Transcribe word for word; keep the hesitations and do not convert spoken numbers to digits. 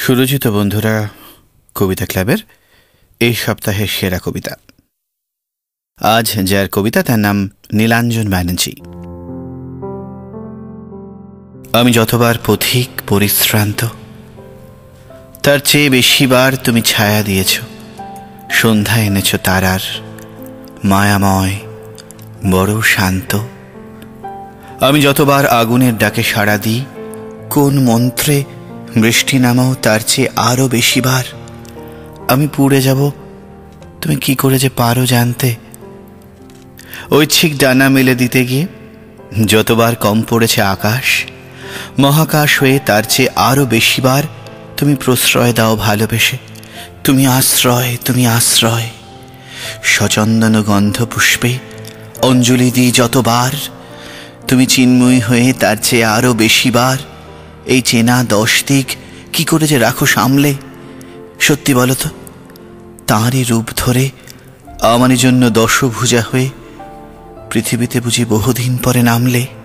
সুরজিত বন্ধুরা কবিতা ক্লাবের এই সপ্তাহের সেরা কবিতা। আজ যার কবিতা তার নাম নীলাঞ্জন ব্যানার্জি। আমি যতবার পথিক পরিশ্রান্ত, তার চেয়ে বেশিবার তুমি ছায়া দিয়েছ। সন্ধ্যা এনেছ তারার, মায়াময় বড় শান্ত। আমি যতবার আগুনের ডাকে সাড়া দিই, কোন মন্ত্রে বৃষ্টি নামাও তার চেয়ে আরো বেশিবার। আমি পুড়ে যাব, তুমি কি করে যে পারো জানতে। ঐচ্ছিক ডানা মেলে দিতে গিয়ে যতবার কম পড়েছে আকাশ, মহাকাশ হয়ে তার চেয়ে আরো বেশিবার তুমি প্রশ্রয় দাও ভালোবেসে। তুমি আশ্রয়, তুমি আশ্রয়। সচন্দন গন্ধ পুষ্পে অঞ্জলি দিই যতবার, তুমি চিন্ময়ী হয়ে তার চেয়ে আরো বেশিবার। এই চেনা দশ দিক কি করে যে রাখো সামলে। সত্যি বলো তো, তাঁরই রূপ ধরে আমারই জন্য দশভুজা হয়ে পৃথিবীতে বুঝি বহুদিন পরে নামলে।